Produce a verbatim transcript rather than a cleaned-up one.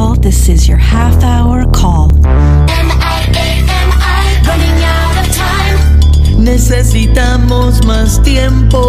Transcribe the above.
all, this is your half-hour call. M I A M I, running out of time. Necesitamos más tiempo.